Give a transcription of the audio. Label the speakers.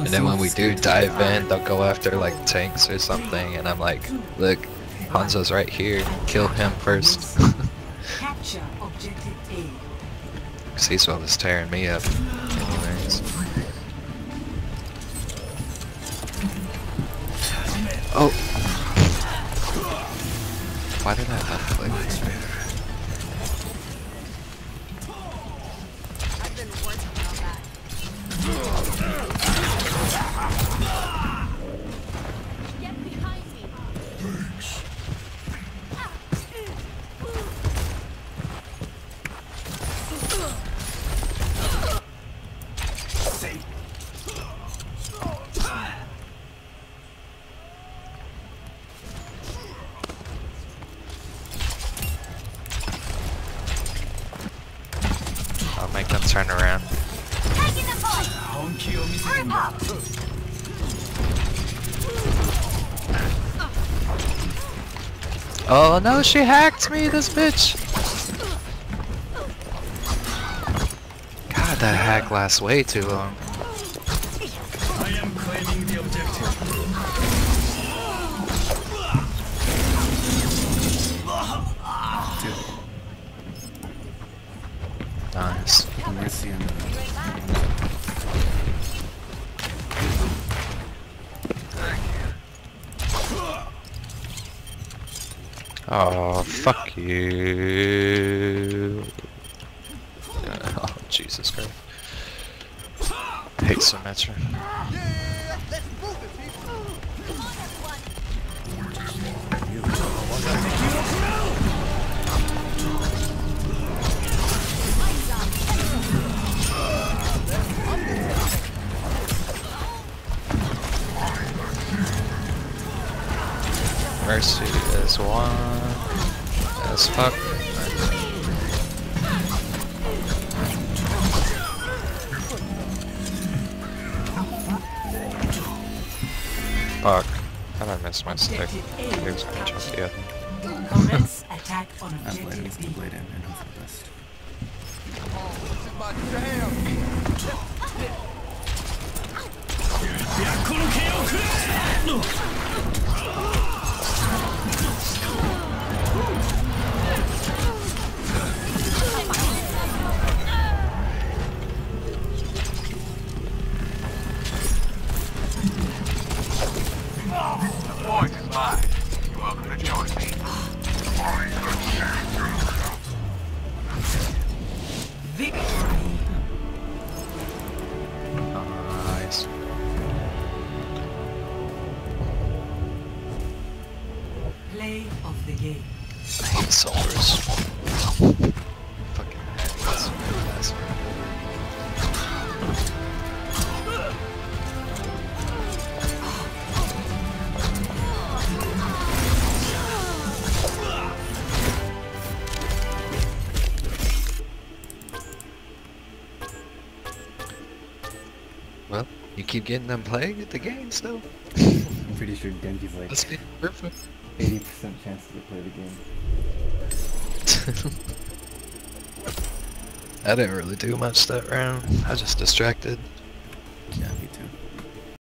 Speaker 1: And then when we do dive in, they'll go after like tanks or something, and I'm like, look, Hanzo's right here, kill him first.
Speaker 2: Capture objective A.
Speaker 1: Cause he's what was tearing me up. Anyways. Oh! Why did I left click?
Speaker 3: I've been working on that. Get behind me.
Speaker 1: I'll make them turn around.
Speaker 3: Taking the point. Hurry pop.
Speaker 1: Oh no, she hacked me, this bitch! God, that hack lasts way too long.
Speaker 4: I am claiming the objective.
Speaker 1: Nice.
Speaker 5: Mercy on
Speaker 1: Oh, fuck you. Oh, Jesus Christ. Hate Symmetra. Mercy is one as fuck. Fuck. How'd I miss my stick? He was gonna jump the other.
Speaker 2: Commence attack on
Speaker 5: I blade him,
Speaker 2: objective B.
Speaker 5: blade him, and hope for the best.
Speaker 6: Voice is mine. You're welcome to join me.
Speaker 2: Victory.
Speaker 1: Nice.
Speaker 2: Play of the game.
Speaker 1: I hate soldiers. Fucking heads. That's well, you keep getting them playing at the games though.
Speaker 5: I'm pretty sure Genji's like
Speaker 1: Let's be perfect.
Speaker 5: 80% chance to play the game.
Speaker 1: I didn't really do much that round. I was just distracted.